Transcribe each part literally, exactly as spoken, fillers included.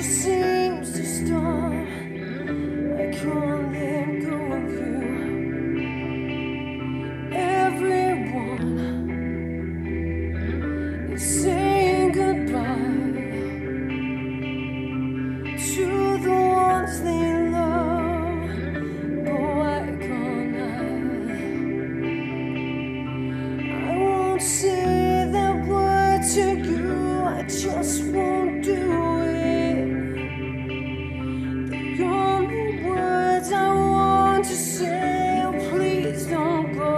just seems to stop. I can't let go of you. Everyone is saying goodbye to the ones they love, but why can't I? I won't say that word to you, I just won't do it. The only words I want to say are please don't go.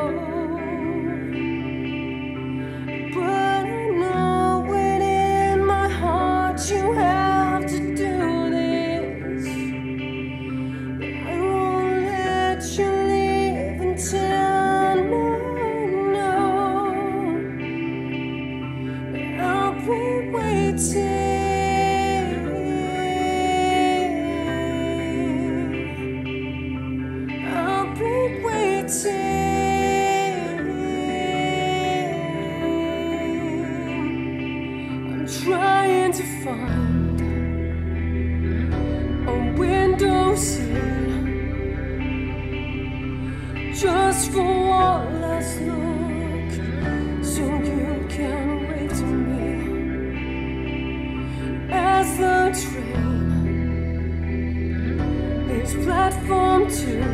But I know within my heart you have to do this. I won't let you leave until I know. I'll be waiting. I'll be waiting. I'm trying to find a window seat just for one last look, so you can wave to me as the train leaves platform two.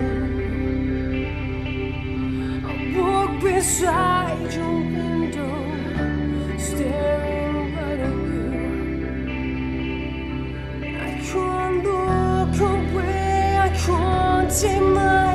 I'll walk beside your window, staring right at you. I can't look away, I can't take my